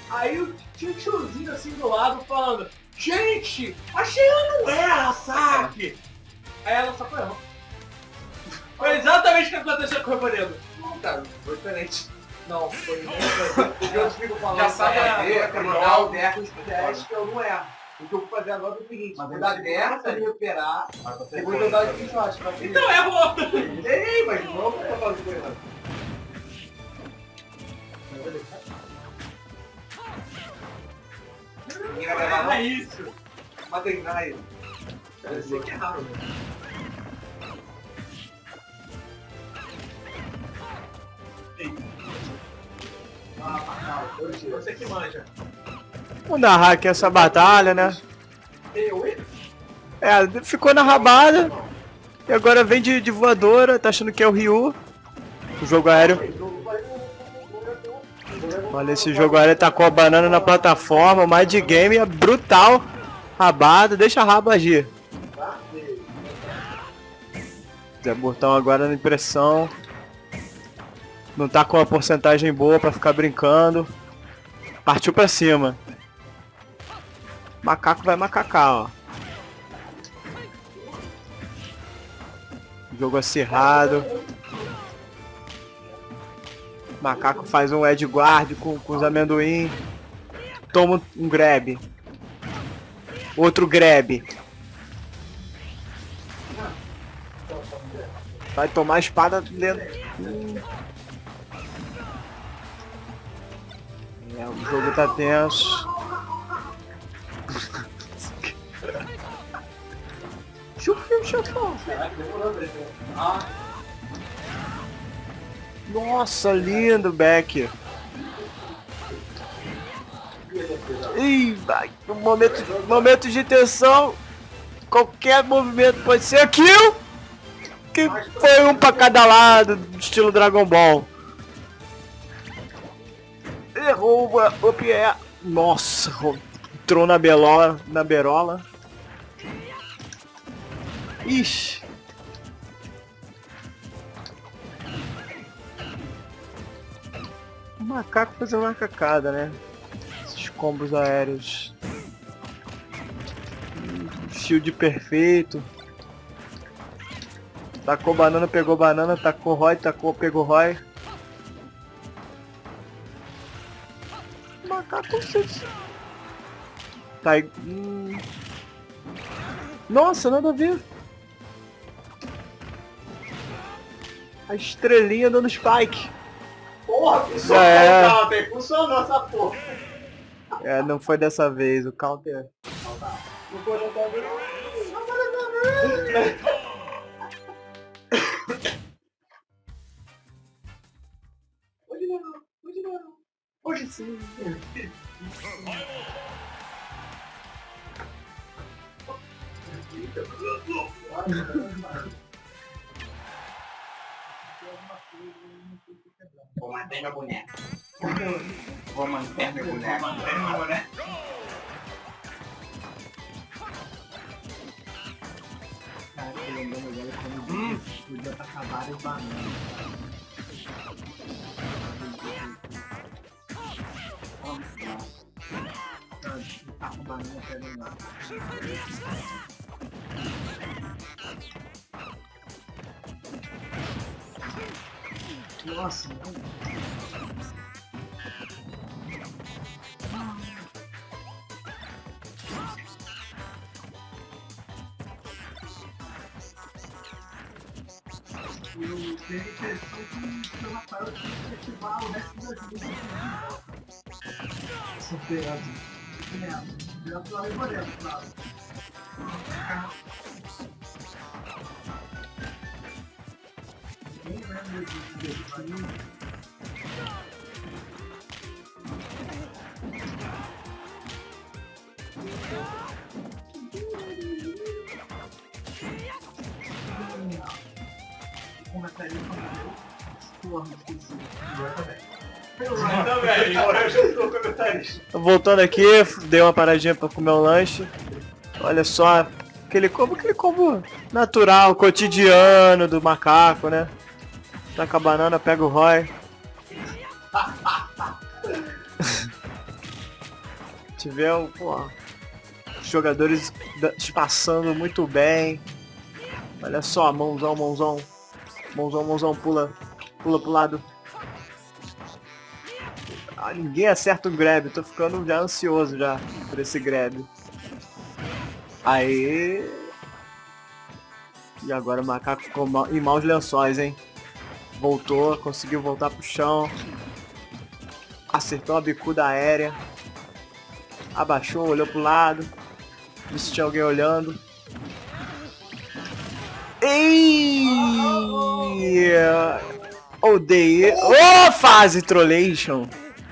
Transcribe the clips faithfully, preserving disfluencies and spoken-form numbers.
Aí tinha um tiozinho assim do lado falando, gente, a Sheila não é a Saki. Aí ela só foi ela. Foi exatamente o que aconteceu com o Revoredo. Não, cara, foi diferente. Não, foi muito. Eu fico falando. Já sabe pra a ver, ver, mandar o Deco Deco teste que eu não erro. O que eu vou fazer agora é o seguinte, Mas vou ele dar se dessa, passa, me recuperar, Mas você depois eu dar o difícil, eu acho. Pra Então errou! Ei, mas não vou falar de coisa. Ninguém vai levar não. É isso! Mas tem nada aí. Eu sei que é raro, né? Ah, Macau, você que manja. Vamos narrar aqui essa batalha, né? Eu, hein? É, ficou na rabada. E agora vem de, de voadora, tá achando que é o Ryu. O jogo aéreo. Olha, esse jogo aéreo tacou a banana na plataforma. O Mind Game é brutal. Rabada, deixa a raba agir. Zé Burtão agora na impressão. Não tá com uma porcentagem boa pra ficar brincando. Partiu pra cima. Macaco vai macacar, ó. Jogo acirrado. Macaco faz um edge guard com, com os amendoim. Toma um grab. Outro grab. Vai tomar a espada dentro. É, o jogo tá tenso. Chufim, chufão. Nossa, lindo, Beck. Ih, vai. Um momento, momento de tensão. Qualquer movimento pode ser kill. Que foi um pra cada lado, estilo Dragon Ball. Errou o pé. Nossa, entrou na belola, na berola. Ixi. O macaco fazendo macacada, né? Esses combos aéreos. Shield perfeito. Tacou banana, pegou banana, tacou Roy, tacou, pegou Roy. Macaco, tá aí. Hum. Nossa, nada a ver. A estrelinha dando spike. Porra, funcionou, É. counter, funcionou essa porra. É, não foi dessa vez, o counter. Não foi dessa vez. Não foi dessa vez. Hoje não, hoje não. Hoje sim. Vou manter meu boneco. Vou manter meu boneco. Vou manter meu boneco. Cara, eu lembrando agora quando hum. podia tacar várias bananas. Tá com banana pra eliminar. Nossa, não. Eu tenho impressão que o Rafael tinha que ativar o resto das luzes. Superado. Superado. Já tô revolvendo, claro. Nem lembro disso. Voltando aqui, dei uma paradinha pra comer um lanche. Olha só, aquele combo, aquele combo natural, cotidiano do macaco, né? Taca a banana, pega o Roy. Tivemos, pô, jogadores espaçando muito bem. Olha só, mãozão, mãozão. Mãozão, mãozão, pula. Pula pro lado. Ah, ninguém acerta o grab. Tô ficando já ansioso já por esse grab. Aí. E agora o macaco ficou mal, em maus lençóis, hein? Voltou, conseguiu voltar pro chão. Acertou a bicuda aérea. Abaixou, olhou pro lado. Viu se tinha alguém olhando. Ei! Odeio. Ô, oh, fase trollation!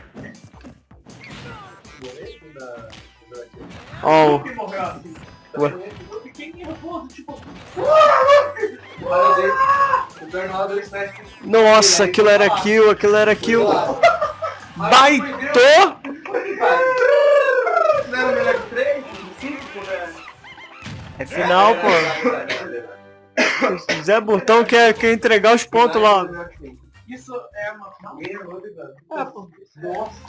Oh. Eu fiquei nervoso, tipo. Nossa, aquilo era kill, aquilo era kill. Baitou! É final, pô. Zé Burtão quer, quer entregar os pontos logo. Isso é uma final? É, pô. Nossa.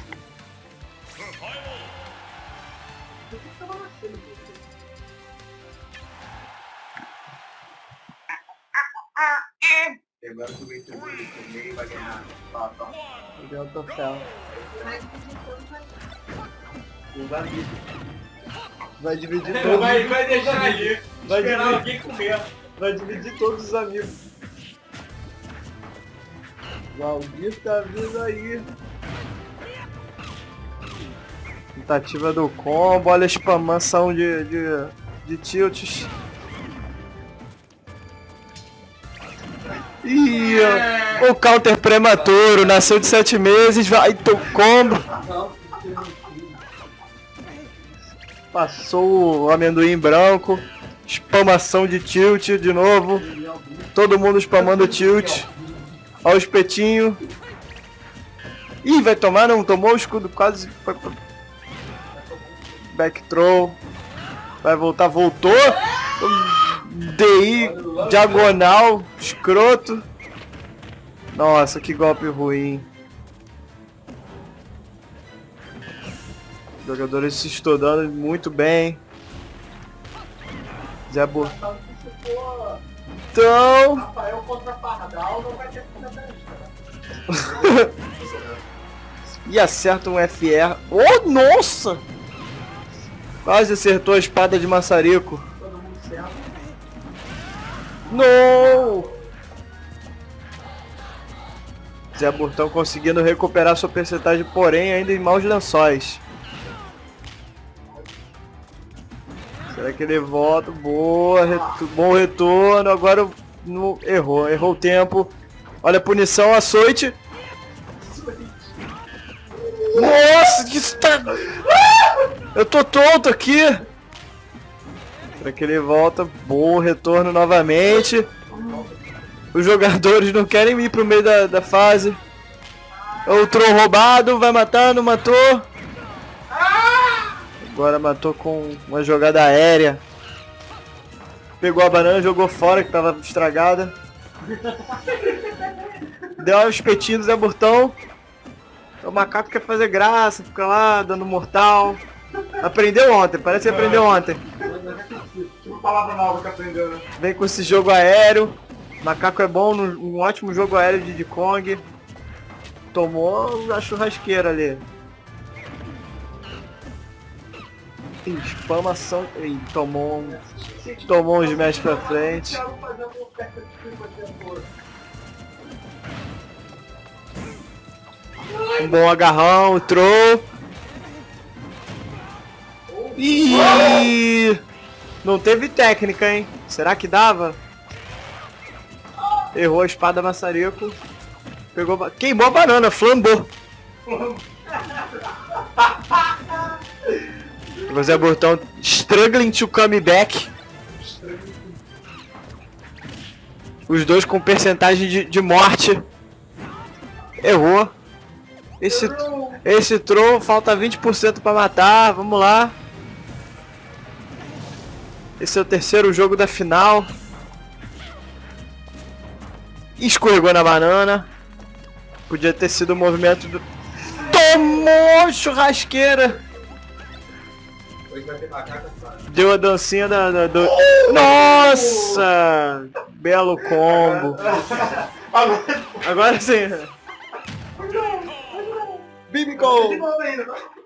Agora que o Victor meio vai ganhar. Tá, tá. Deu o troféu. Vai dividir todos. Vai, vai deixar ali. Vai esperar dividir. alguém comer. Vai dividir todos os amigos. Valdir tá vindo aí. Tentativa do combo, olha a spamação de, de, de tilts. Ih, ó, o counter prematuro, nasceu de sete meses, vai ter o combo. Passou o amendoim branco, spamação de tilt de novo. Todo mundo spamando tilt. Olha o espetinho. Ih, vai tomar? Não, tomou o escudo, quase foi pro... Back throw. Vai voltar, voltou. D I, diagonal, escroto. Nossa, que golpe ruim. Jogadores se estudando muito bem. Zé Burtão. Então... Rafael contra Pardal não vai ter E acerta um F R. Oh, nossa! Quase acertou a espada de maçarico. todo mundo certo. Não! Zé Burtão conseguindo recuperar sua percentagem, porém ainda em maus lençóis. Será que ele volta? Boa, retu bom retorno. Agora no... errou, errou o tempo. Olha a punição, açoite. Nossa, que está... Eu tô tonto aqui. Será que ele volta? Bom retorno novamente. Os jogadores não querem ir pro meio da, da fase. Outro roubado, vai matando, matou. Agora matou com uma jogada aérea. Pegou a banana, jogou fora que tava estragada. Deu um espetinho do Zé Burtão. O macaco quer fazer graça, fica lá dando mortal. Aprendeu ontem, parece que aprendeu ontem. Tipo palavra nova que aprendeu, né? Vem com esse jogo aéreo. Macaco é bom, no, um ótimo jogo aéreo de Diddy Kong. Tomou a churrasqueira ali. Ih, spamação. Ih, tomou um. Tomou um smash pra frente. Um bom agarrão, troll. Ih! Não teve técnica, hein? Será que dava? Errou a espada maçarico. Pegou, queimou a banana, flambou. O Zé Burtão struggling to come back. Os dois com percentagem de, de morte. Errou. Esse, esse troll falta vinte por cento para matar. Vamos lá. Esse é o terceiro jogo da final. Escorregou na banana. Podia ter sido o movimento do... Tomou churrasqueira. Hoje vai ter macaca, cara. Deu a dancinha da... da do... Nossa! Belo combo. Agora... Agora sim. Bibigo! De novo ainda.